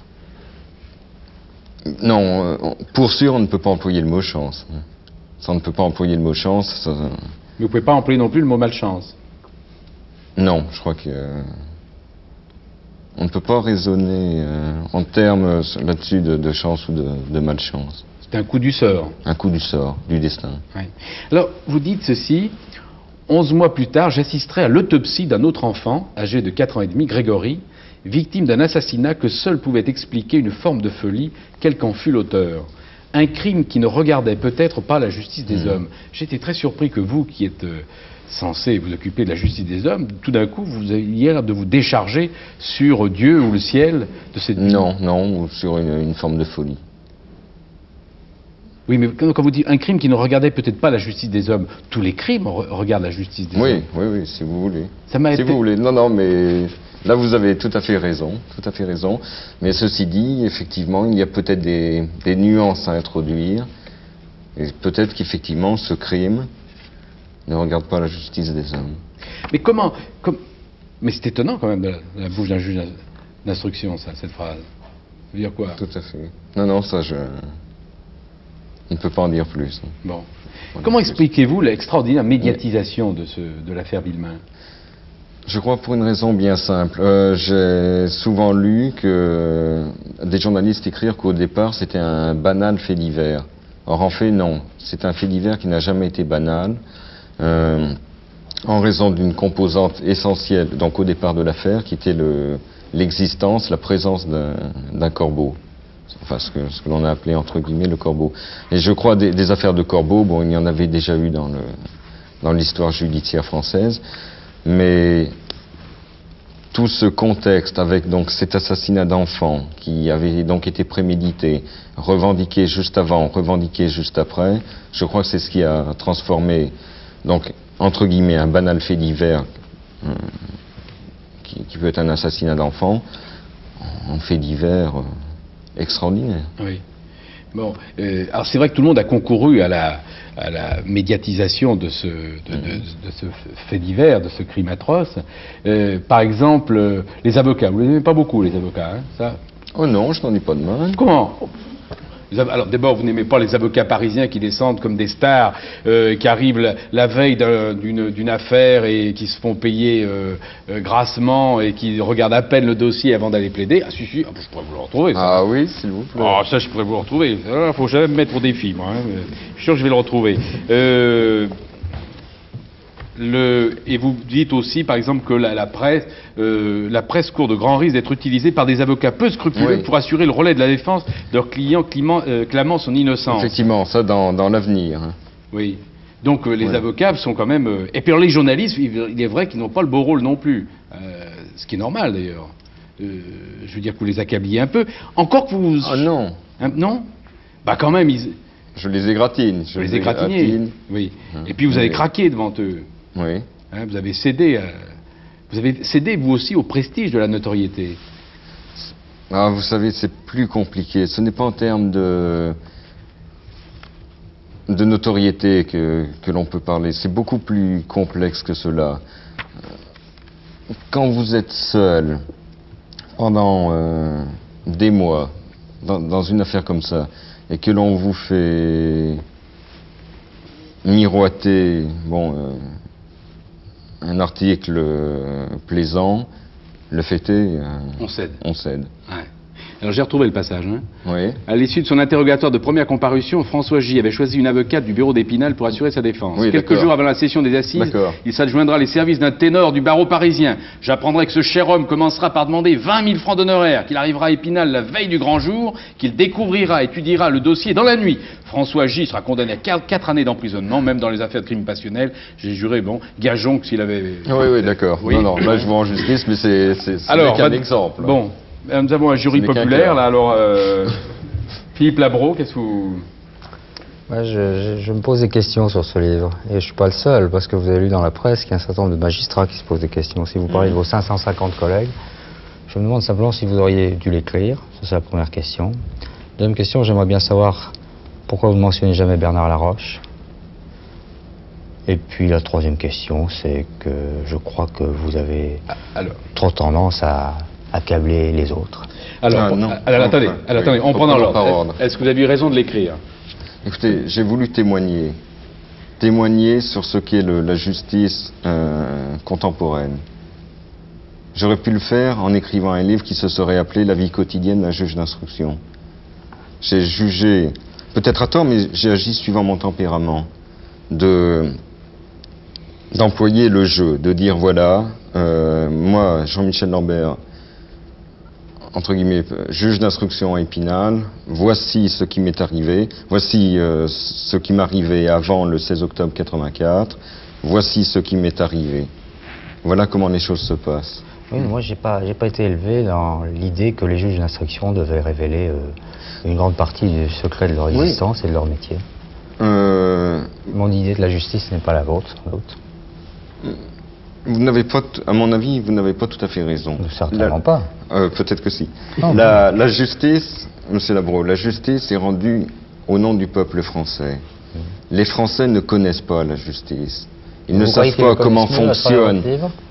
Non, euh, pour sûr on ne peut pas employer le mot chance. Ça, on ne peut pas employer le mot chance. Ça... Mais vous ne pouvez pas employer non plus le mot malchance? Non, je crois que... Euh, on ne peut pas raisonner euh, en termes là-dessus de, de chance ou de, de malchance. C'est un coup du sort. Un coup du sort, du destin. Ouais. Alors, vous dites ceci, onze mois plus tard, j'assisterai à l'autopsie d'un autre enfant, âgé de quatre ans et demi, Grégory, victime d'un assassinat que seul pouvait expliquer une forme de folie, quel qu'en fût l'auteur. Un crime qui ne regardait peut-être pas la justice des mmh. hommes. J'étais très surpris que vous, qui êtes euh, censé vous occuper de la justice des hommes, tout d'un coup, vous ayez l'air de vous décharger sur Dieu ou le ciel de cette... Non, non, ou sur une, une forme de folie. Oui, mais quand, quand vous dites un crime qui ne regardait peut-être pas la justice des hommes, tous les crimes re regardent la justice des oui, hommes. Oui, oui, si vous voulez. Ça m'a si été... vous voulez. Non, non, mais... Là, vous avez tout à fait raison, tout à fait raison. Mais ceci dit, effectivement, il y a peut-être des, des nuances à introduire. Et peut-être qu'effectivement, ce crime ne regarde pas la justice des hommes. Mais comment, comme, mais c'est étonnant quand même de la, de la bouche d'un juge d'instruction, ça, cette phrase. Ça veut dire quoi? Tout à fait. Non, non, ça, je... On ne peut pas en dire plus. Bon. Comment expliquez-vous l'extraordinaire médiatisation de, ce, de l'affaire Villemain? Je crois pour une raison bien simple. Euh, j'ai souvent lu que des journalistes écrire qu'au départ c'était un banal fait divers. Or en fait non, c'est un fait divers qui n'a jamais été banal, euh, en raison d'une composante essentielle, donc au départ de l'affaire, qui était le, l'existence, la présence d'un, d'un corbeau. Enfin ce que, ce que l'on a appelé entre guillemets le corbeau. Et je crois des, des affaires de corbeau, bon il y en avait déjà eu dans, le, dans l'histoire judiciaire française. Mais tout ce contexte avec donc cet assassinat d'enfant qui avait donc été prémédité, revendiqué juste avant, revendiqué juste après, je crois que c'est ce qui a transformé donc entre guillemets un banal fait divers euh, qui, qui peut être un assassinat d'enfant en fait divers euh, extraordinaire. Oui. Bon, euh, alors c'est vrai que tout le monde a concouru à la, à la médiatisation de ce, de, de, de ce fait divers, de ce crime atroce. Euh, par exemple, euh, les avocats. Vous les aimez pas beaucoup, les avocats, hein, ça? Oh non, je n'en ai pas de mal. Comment? Alors d'abord, vous n'aimez pas les avocats parisiens qui descendent comme des stars, euh, qui arrivent la, la veille d'un, d'une, d'une affaire et qui se font payer euh, euh, grassement et qui regardent à peine le dossier avant d'aller plaider. Ah si, si, ah, je pourrais vous le retrouver, ça. Ah oui, s'il vous plaît. Ah ça, je pourrais vous le retrouver. Il ne faut jamais me mettre au défi, moi. Hein. Je suis sûr que je vais le retrouver. Euh... Le, et vous dites aussi, par exemple, que la, la presse, euh, la presse court de grands risques d'être utilisée par des avocats peu scrupuleux oui. pour assurer le relais de la défense de leurs clients climant, euh, clamant son innocence. Effectivement, ça dans, dans l'avenir. Hein. Oui. Donc euh, les oui. avocats sont quand même... Euh, et puis alors, les journalistes, il est vrai qu'ils n'ont pas le beau rôle non plus. Euh, ce qui est normal d'ailleurs. Euh, je veux dire que vous les accabliez un peu. Encore que vous... Ah oh, non. Hein, non. Bah quand même, ils... Je les égratine. Je vous les égratignez. Oui. Hum. Et puis vous avez oui. craqué devant eux. Oui. Hein, vous avez cédé, à, vous avez cédé vous aussi au prestige de la notoriété. Ah, vous savez, c'est plus compliqué. Ce n'est pas en termes de de notoriété que que l'on peut parler. C'est beaucoup plus complexe que cela. Quand vous êtes seul pendant euh, des mois dans, dans une affaire comme ça et que l'on vous fait miroiter, bon. Euh, un article euh, plaisant, le fait est... Euh, on cède. On cède. Ouais. Alors j'ai retrouvé le passage. Hein. Oui. À l'issue de son interrogatoire de première comparution, François J. avait choisi une avocate du bureau d'Épinal pour assurer sa défense. Oui, Quelques jours avant la session des assises, il s'adjoindra les services d'un ténor du barreau parisien. J'apprendrai que ce cher homme commencera par demander vingt mille francs d'honoraires, qu'il arrivera à Épinal la veille du grand jour, qu'il découvrira, étudiera le dossier dans la nuit. François J. sera condamné à quatre années d'emprisonnement, même dans les affaires de crimes passionnels. J'ai juré, bon, gageons que s'il avait... Oui, oui, d'accord. Oui. Non, non, là je vois en justice, mais c'est, c'est, c'est alors, qu'un exemple. Bon. Nous avons un jury populaire, là, alors... Euh, Philippe Labro, qu'est-ce que vous... Ouais, je, je, je me pose des questions sur ce livre. Et je ne suis pas le seul, parce que vous avez lu dans la presse qu'il y a un certain nombre de magistrats qui se posent des questions. Si vous parlez de vos cinq cent cinquante collègues, je me demande simplement si vous auriez dû l'écrire. Ça, c'est la première question. Deuxième question, j'aimerais bien savoir pourquoi vous ne mentionnez jamais Bernard Laroche. Et puis la troisième question, c'est que je crois que vous avez alors, trop tendance à... accabler les autres. Alors, ah, non, alors attendez, enfin, alors, oui, attendez, on prend dans l'ordre. Est-ce que vous avez eu raison de l'écrire? Écoutez, j'ai voulu témoigner. Témoigner sur ce qu'est le, la justice euh, contemporaine. J'aurais pu le faire en écrivant un livre qui se serait appelé La vie quotidienne d'un juge d'instruction. J'ai jugé, peut-être à tort, mais j'ai agi suivant mon tempérament, de d'employer le jeu, de dire voilà, euh, moi, Jean-Michel Lambert, entre guillemets, juge d'instruction à Épinal, voici ce qui m'est arrivé, voici euh, ce qui m'arrivait avant le seize octobre quatre-vingt-quatre, voici ce qui m'est arrivé. Voilà comment les choses se passent. Oui, moi, j'ai pas, j'ai pas été élevé dans l'idée que les juges d'instruction devaient révéler euh, une grande partie du secret de leur existence oui. et de leur métier. Euh... Mon idée de la justice n'est pas la vôtre, sans doute. Vous n'avez pas, à mon avis, vous n'avez pas tout à fait raison. Certainement la, pas. Euh, peut-être que si. Non, la, la justice, monsieur Labro, la justice est rendue au nom du peuple français. Mmh. Les Français ne connaissent pas la justice. Ils ne savent pas comment fonctionne. Pardon ?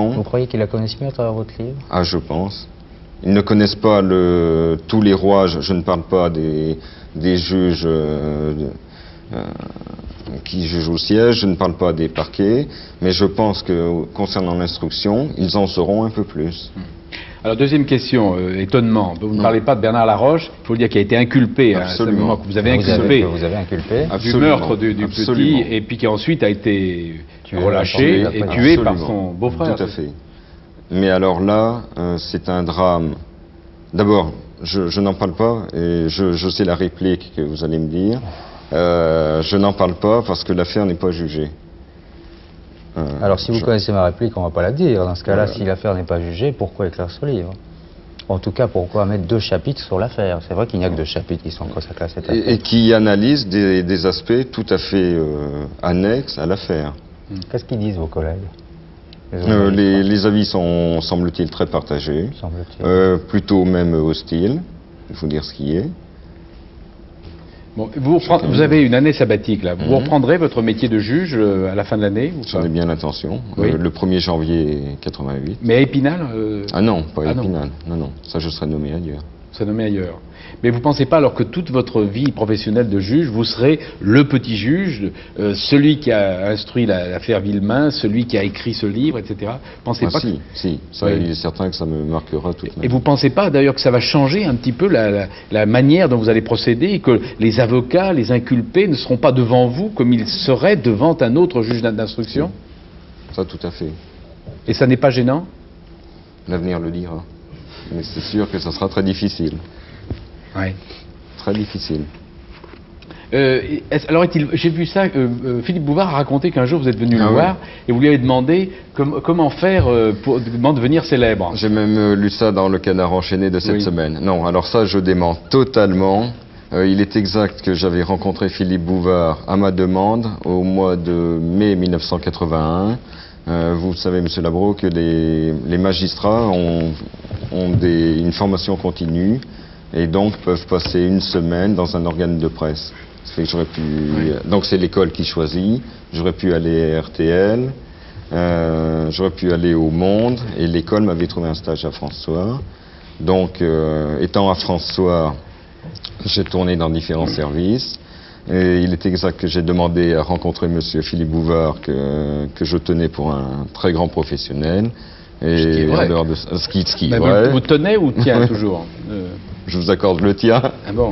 Vous croyez qu'ils la connaissent mieux à travers votre livre ? Ah, je pense. Ils ne connaissent pas le, tous les rouages. Je ne parle pas des, des juges euh, euh, qui jugent au siège, je ne parle pas des parquets, mais je pense que concernant l'instruction, ils en sauront un peu plus. Alors, deuxième question, euh, étonnement. Vous ne parlez pas de Bernard Laroche, il faut le dire, qui a été inculpé. Absolument. Hein, que vous avez vous inculpé. Avez, que vous avez inculpé. Du Absolument. meurtre du, du Absolument. petit, et puis qui ensuite a été tué, relâché et tué Absolument. par son beau-frère. Tout à fait. Mais alors là, euh, c'est un drame. D'abord, je, je n'en parle pas, et je, je sais la réplique que vous allez me dire. Euh, je n'en parle pas parce que l'affaire n'est pas jugée. Euh, Alors, si vous je... connaissez ma réplique, on ne va pas la dire. Dans ce cas-là, voilà. Si l'affaire n'est pas jugée, pourquoi écrire ce livre ? En tout cas, pourquoi mettre deux chapitres sur l'affaire ? C'est vrai qu'il n'y a que deux chapitres qui sont consacrés à cette affaire. Et, et qui analysent des, des aspects tout à fait euh, annexes à l'affaire. Qu'est-ce qu'ils disent, vos collègues ? Les, euh, les, les avis sont, semble-t-il, très partagés. Semble-t-il. Euh, plutôt même hostiles. Il faut dire ce qui est. Bon, vous, reprend... vous avez une année sabbatique, là. Vous mm-hmm. reprendrez votre métier de juge euh, à la fin de l'année ? J'en ai bien l'intention. Oui. Euh, le premier janvier quatre-vingt-huit. Mais à Épinal euh... Ah non, pas à ah Épinal. Non. non, non. Ça, je serai nommé ailleurs. Vous serez nommé ailleurs. Mais vous ne pensez pas, alors que toute votre vie professionnelle de juge, vous serez le petit juge, euh, celui qui a instruit l'affaire Villemain, celui qui a écrit ce livre, et cetera. Pensez ah, pas si, que... si. Ça, oui. Il est certain que ça me marquera toute ma vie. Et vous ne pensez pas, d'ailleurs, que ça va changer un petit peu la, la, la manière dont vous allez procéder, et que les avocats, les inculpés, ne seront pas devant vous comme ils seraient devant un autre juge d'instruction ? Ça, tout à fait. Et ça n'est pas gênant ? L'avenir le dira. Mais c'est sûr que ça sera très difficile. Oui. Très difficile. Euh, alors, j'ai vu ça, euh, euh, Philippe Bouvard a raconté qu'un jour vous êtes venu ah le oui. voir et vous lui avez demandé com comment faire euh, pour comment devenir célèbre. J'ai même euh, lu ça dans le Canard enchaîné de cette oui. semaine. Non, alors ça, je dément totalement. Euh, il est exact que j'avais rencontré Philippe Bouvard à ma demande au mois de mai mille neuf cent quatre-vingt-un. Euh, vous savez, Monsieur Labro, que les, les magistrats ont, ont des, une formation continue et donc peuvent passer une semaine dans un organe de presse. Ça fait que j'aurais pu. Oui. Donc c'est l'école qui choisit. J'aurais pu aller à R T L, euh, j'aurais pu aller au Monde et l'école m'avait trouvé un stage à France Soir. Donc, euh, étant à France Soir, j'ai tourné dans différents services. Et il est exact que j'ai demandé à rencontrer Monsieur Philippe Bouvard, que, que je tenais pour un très grand professionnel. Et en dehors de ce qui, ce qui Mais ouais. vous, vous tenez ou tient toujours euh... Je vous accorde le tien. Ah bon.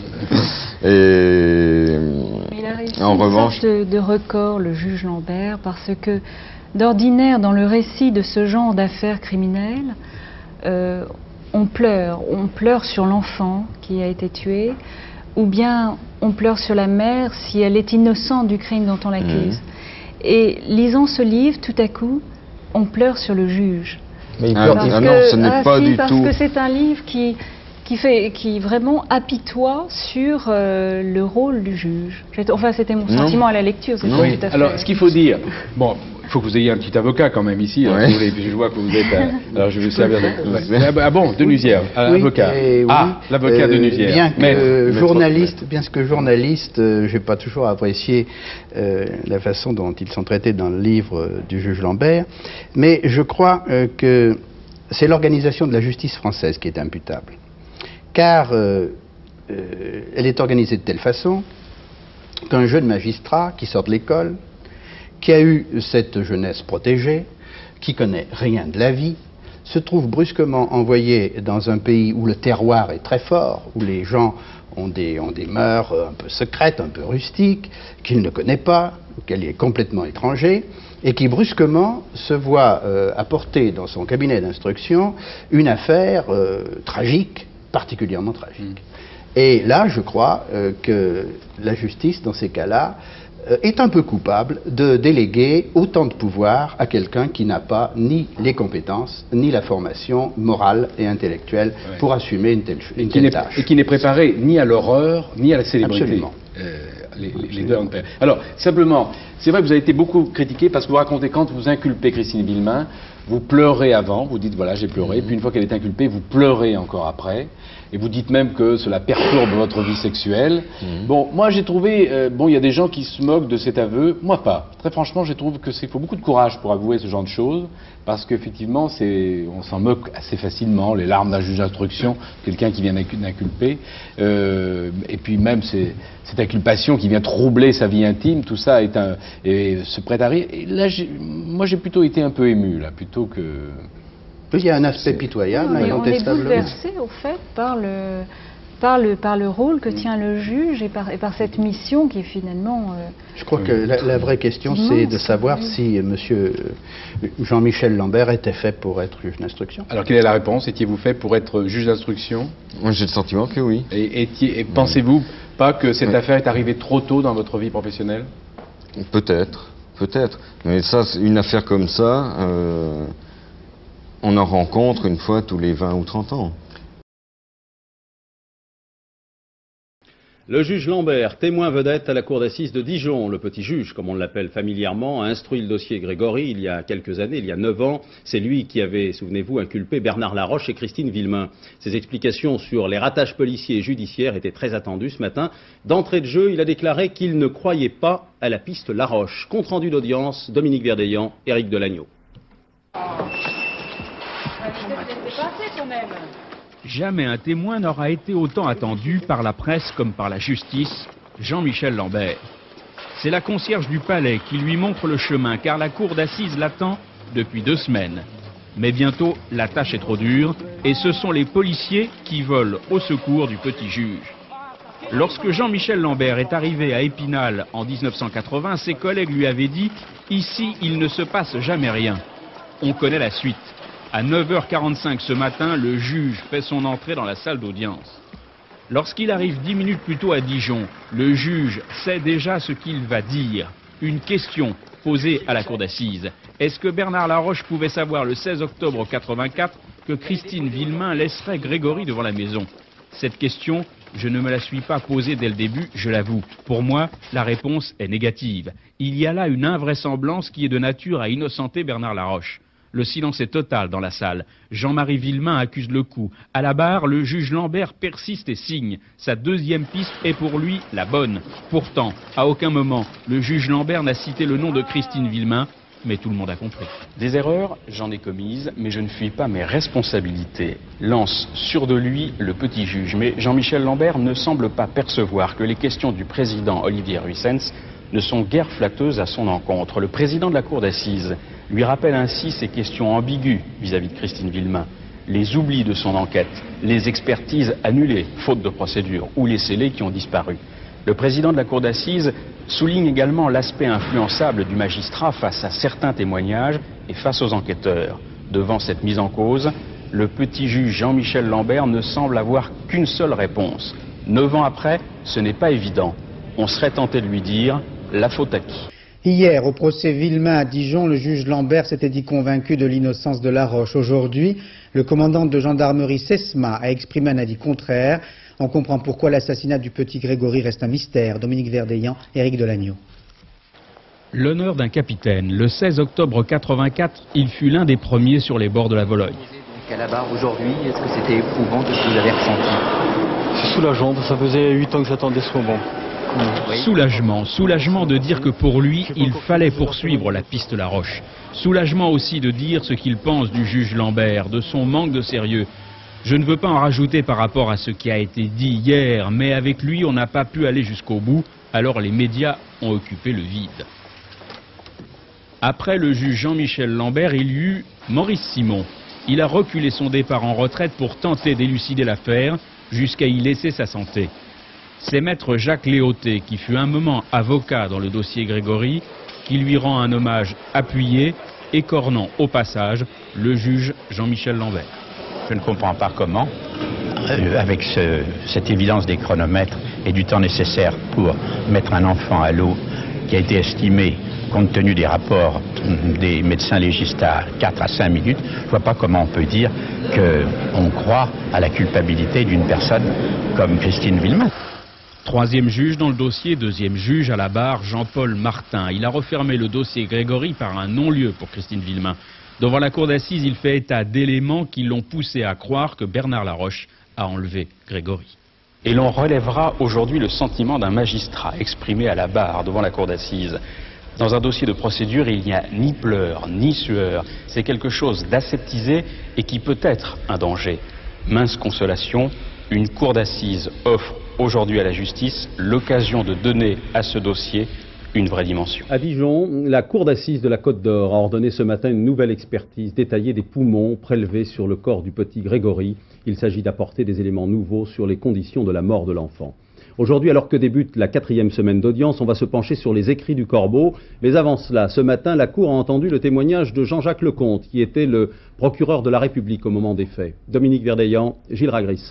Et il a réussi en une revanche, sorte de, de record, le juge Lambert, parce que d'ordinaire, dans le récit de ce genre d'affaires criminelles, euh, on pleure, on pleure sur l'enfant qui a été tué, ou bien on pleure sur la mère si elle est innocente du crime dont on l'accuse. Mmh. Et lisant ce livre, tout à coup, on pleure sur le juge. Mais il pleure, ah, parce ah que, non, ce n'est ah, pas si, du parce tout. Parce que c'est un livre qui, qui, fait, qui vraiment apitoie sur euh, le rôle du juge. Enfin, c'était mon sentiment non. à la lecture. Oui. Tout à fait... Alors, ce qu'il faut dire, bon, il faut que vous ayez un petit avocat quand même ici. Ouais. Si vous voulez, je vois que vous êtes. À... Alors, je vais vous servir de. Ah bon, de Nusière, oui, avocat. Oui, ah, l'avocat euh, de Nusière. Bien que Mais, journaliste, bien que journaliste, euh, j'ai pas toujours apprécié euh, la façon dont ils sont traités dans le livre euh, du juge Lambert, mais je crois euh, que c'est l'organisation de la justice française qui est imputable, car euh, euh, elle est organisée de telle façon qu'un jeune magistrat qui sort de l'école, qui a eu cette jeunesse protégée, qui connaît rien de la vie, se trouve brusquement envoyé dans un pays où le terroir est très fort, où les gens ont des, ont des mœurs un peu secrètes, un peu rustiques, qu'il ne connaît pas, auquel il est complètement étranger, et qui brusquement se voit euh, apporter dans son cabinet d'instruction une affaire euh, tragique, particulièrement tragique. Mmh. Et là, je crois euh, que la justice, dans ces cas-là, euh, est un peu coupable de déléguer autant de pouvoir à quelqu'un qui n'a pas ni les compétences, ni la formation morale et intellectuelle ouais. pour assumer une telle, une telle tâche. Et qui n'est préparé ni à l'horreur, ni à la célébrité. Absolument. Euh, les, les, les deux en paire. Alors, simplement, c'est vrai que vous avez été beaucoup critiqué parce que vous racontez quand vous inculpez Christine Villemain, vous pleurez avant, vous dites voilà j'ai pleuré, mmh. puis une fois qu'elle est inculpée, vous pleurez encore après. et vous dites même que cela perturbe votre vie sexuelle. Mmh. Bon, moi j'ai trouvé, euh, bon, il y a des gens qui se moquent de cet aveu, moi pas. Très franchement, je trouve que c'est faut beaucoup de courage pour avouer ce genre de choses, parce qu'effectivement, c'est, on s'en moque assez facilement, les larmes d'un juge d'instruction, quelqu'un qui vient d'inculper, euh, et puis même c'est, cette inculpation qui vient troubler sa vie intime, tout ça est un, et se prête à rire. Et là, j'ai, moi j'ai plutôt été un peu ému, là, plutôt que... Il y a un aspect pitoyable, oui, on est bouleversé au fait par le, par le, par le rôle que tient le juge et par, et par cette mission qui est finalement... Euh, Je crois que la, la vraie question c'est de savoir oui. si M. Jean-Michel Lambert était fait pour être juge d'instruction. Alors quelle est la réponse? Étiez-vous fait pour être juge d'instruction? Moi j'ai le sentiment que oui. Et, et, et pensez-vous pas que cette oui. affaire est arrivée trop tôt dans votre vie professionnelle? Peut-être, peut-être. Mais ça, une affaire comme ça... Euh... on en rencontre une fois tous les vingt ou trente ans. Le juge Lambert, témoin vedette à la cour d'assises de Dijon, le petit juge, comme on l'appelle familièrement, a instruit le dossier Grégory il y a quelques années, il y a neuf ans. C'est lui qui avait, souvenez-vous, inculpé Bernard Laroche et Christine Villemain. Ses explications sur les ratages policiers et judiciaires étaient très attendues ce matin. D'entrée de jeu, il a déclaré qu'il ne croyait pas à la piste Laroche. Compte rendu d'audience, Dominique Verdeillan, Éric Delagneau. Jamais un témoin n'aura été autant attendu par la presse comme par la justice, Jean-Michel Lambert. C'est la concierge du palais qui lui montre le chemin, car la cour d'assises l'attend depuis deux semaines. Mais bientôt, la tâche est trop dure, et ce sont les policiers qui volent au secours du petit juge. Lorsque Jean-Michel Lambert est arrivé à Épinal en mille neuf cent quatre-vingts, ses collègues lui avaient dit « Ici, il ne se passe jamais rien ». On connaît la suite. À neuf heures quarante-cinq ce matin, le juge fait son entrée dans la salle d'audience. Lorsqu'il arrive dix minutes plus tôt à Dijon, le juge sait déjà ce qu'il va dire. Une question posée à la cour d'assises. Est-ce que Bernard Laroche pouvait savoir le seize octobre quatre-vingt-quatre que Christine Villemain laisserait Grégory devant la maison? Cette question, je ne me la suis pas posée dès le début, je l'avoue. Pour moi, la réponse est négative. Il y a là une invraisemblance qui est de nature à innocenter Bernard Laroche. Le silence est total dans la salle. Jean-Marie Villemain accuse le coup. À la barre, le juge Lambert persiste et signe. Sa deuxième piste est pour lui la bonne. Pourtant, à aucun moment, le juge Lambert n'a cité le nom de Christine Villemain, mais tout le monde a compris. Des erreurs, j'en ai commises, mais je ne fuis pas mes responsabilités. Lance sur de lui le petit juge. Mais Jean-Michel Lambert ne semble pas percevoir que les questions du président Olivier Ruysens ne sont guère flatteuses à son encontre. Le président de la cour d'assises lui rappelle ainsi ses questions ambiguës vis-à-vis de Christine Villemain, les oublis de son enquête, les expertises annulées, faute de procédure, ou les scellés qui ont disparu. Le président de la cour d'assises souligne également l'aspect influençable du magistrat face à certains témoignages et face aux enquêteurs. Devant cette mise en cause, le petit juge Jean-Michel Lambert ne semble avoir qu'une seule réponse. Neuf ans après, ce n'est pas évident. On serait tenté de lui dire « la faute à qui ?» Hier, au procès Villemain à Dijon, le juge Lambert s'était dit convaincu de l'innocence de Laroche. Aujourd'hui, le commandant de gendarmerie Sesma a exprimé un avis contraire. On comprend pourquoi l'assassinat du petit Grégory reste un mystère. Dominique Verdeillan, Éric Delagneau. L'honneur d'un capitaine. Le seize octobre quatre-vingt-quatre, il fut l'un des premiers sur les bords de la Vologne. À la barre aujourd'hui, est-ce que c'était éprouvant de ce que vous avez ressenti? C'est soulageant, ça faisait huit ans que j'attendais ce moment. Oui. Soulagement, soulagement de dire que pour lui, il fallait poursuivre la piste Laroche. Soulagement aussi de dire ce qu'il pense du juge Lambert, de son manque de sérieux. Je ne veux pas en rajouter par rapport à ce qui a été dit hier, mais avec lui, on n'a pas pu aller jusqu'au bout, alors les médias ont occupé le vide. Après le juge Jean-Michel Lambert, il y eut Maurice Simon. Il a reculé son départ en retraite pour tenter d'élucider l'affaire, jusqu'à y laisser sa santé. C'est maître Jacques Léoté, qui fut un moment avocat dans le dossier Grégory, qui lui rend un hommage appuyé, écornant au passage le juge Jean-Michel Lambert. Je ne comprends pas comment, euh, avec ce, cette évidence des chronomètres et du temps nécessaire pour mettre un enfant à l'eau, qui a été estimé, compte tenu des rapports des médecins légistes, à quatre à cinq minutes, je ne vois pas comment on peut dire qu'on croit à la culpabilité d'une personne comme Christine Villemain. Troisième juge dans le dossier, deuxième juge à la barre, Jean-Paul Martin. Il a refermé le dossier Grégory par un non-lieu pour Christine Villemain. Devant la cour d'assises, il fait état d'éléments qui l'ont poussé à croire que Bernard Laroche a enlevé Grégory. Et l'on relèvera aujourd'hui le sentiment d'un magistrat exprimé à la barre devant la cour d'assises. Dans un dossier de procédure, il n'y a ni pleurs, ni sueur. C'est quelque chose d'aseptisé et qui peut être un danger. Mince consolation, une cour d'assises offre aujourd'hui à la justice l'occasion de donner à ce dossier une vraie dimension. À Dijon, la cour d'assises de la Côte d'Or a ordonné ce matin une nouvelle expertise détaillée des poumons prélevés sur le corps du petit Grégory. Il s'agit d'apporter des éléments nouveaux sur les conditions de la mort de l'enfant. Aujourd'hui, alors que débute la quatrième semaine d'audience, on va se pencher sur les écrits du corbeau. Mais avant cela, ce matin, la Cour a entendu le témoignage de Jean-Jacques Lecomte, qui était le procureur de la République au moment des faits. Dominique Verdeillan, Gilles Ragris.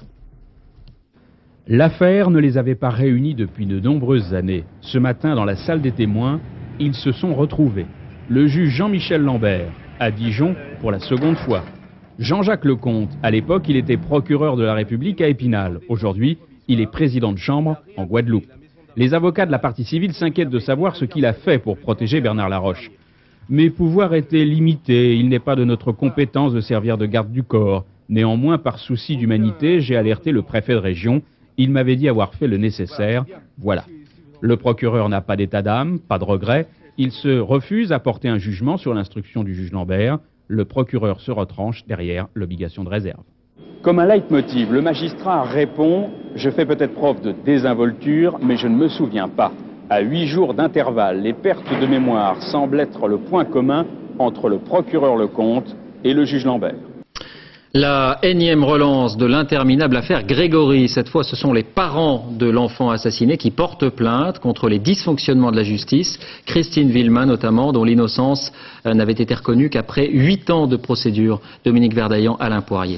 L'affaire ne les avait pas réunis depuis de nombreuses années. Ce matin, dans la salle des témoins, ils se sont retrouvés. Le juge Jean-Michel Lambert, à Dijon, pour la seconde fois. Jean-Jacques Lecomte, à l'époque, il était procureur de la République à Épinal. Aujourd'hui, il est président de chambre en Guadeloupe. Les avocats de la partie civile s'inquiètent de savoir ce qu'il a fait pour protéger Bernard Laroche. Mes pouvoirs étaient limités, il n'est pas de notre compétence de servir de garde du corps. Néanmoins, par souci d'humanité, j'ai alerté le préfet de région. Il m'avait dit avoir fait le nécessaire. Voilà. Le procureur n'a pas d'état d'âme, pas de regret. Il se refuse à porter un jugement sur l'instruction du juge Lambert. Le procureur se retranche derrière l'obligation de réserve. Comme un leitmotiv, le magistrat répond « Je fais peut-être preuve de désinvolture, mais je ne me souviens pas ». À huit jours d'intervalle, les pertes de mémoire semblent être le point commun entre le procureur Lecomte et le juge Lambert. La énième relance de l'interminable affaire Grégory. Cette fois, ce sont les parents de l'enfant assassiné qui portent plainte contre les dysfonctionnements de la justice. Christine Villemain, notamment, dont l'innocence n'avait été reconnue qu'après huit ans de procédure. Dominique Verdeillan, Alain Poirier.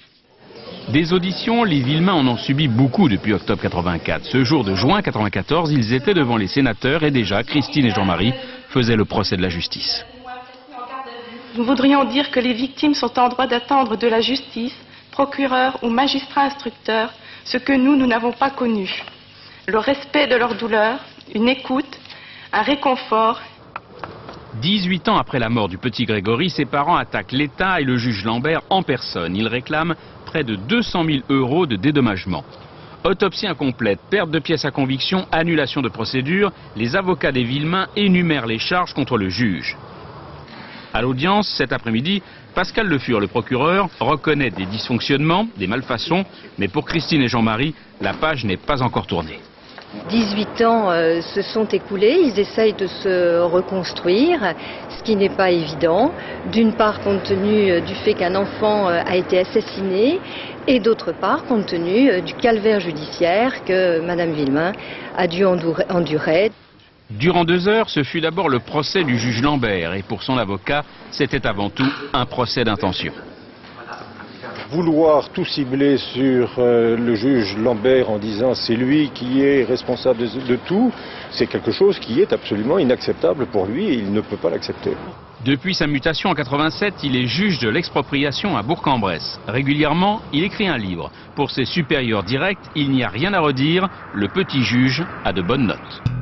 Des auditions, les Villemain en ont subi beaucoup depuis octobre quatre-vingt-quatre. Ce jour de juin quatre-vingt-quatorze, ils étaient devant les sénateurs et déjà Christine et Jean-Marie faisaient le procès de la justice. Nous voudrions dire que les victimes sont en droit d'attendre de la justice, procureur ou magistrat instructeur, ce que nous, nous n'avons pas connu. Le respect de leur douleur, une écoute, un réconfort. dix-huit ans après la mort du petit Grégory, ses parents attaquent l'État et le juge Lambert en personne. Ils réclament près de deux cent mille euros de dédommagement. Autopsie incomplète, perte de pièces à conviction, annulation de procédure, les avocats des Villemain énumèrent les charges contre le juge. À l'audience, cet après-midi, Pascal Le Fur, le procureur, reconnaît des dysfonctionnements, des malfaçons, mais pour Christine et Jean-Marie, la page n'est pas encore tournée. dix-huit ans euh, se sont écoulés, ils essayent de se reconstruire, ce qui n'est pas évident. D'une part, compte tenu euh, du fait qu'un enfant euh, a été assassiné, et d'autre part, compte tenu euh, du calvaire judiciaire que Madame Villemain a dû endurer. Durant deux heures, ce fut d'abord le procès du juge Lambert, et pour son avocat, c'était avant tout un procès d'intention. Vouloir tout cibler sur euh, le juge Lambert en disant c'est lui qui est responsable de, de tout, c'est quelque chose qui est absolument inacceptable pour lui et il ne peut pas l'accepter. Depuis sa mutation en quatre-vingt-sept, il est juge de l'expropriation à Bourg-en-Bresse. Régulièrement, il écrit un livre. Pour ses supérieurs directs, il n'y a rien à redire, le petit juge a de bonnes notes.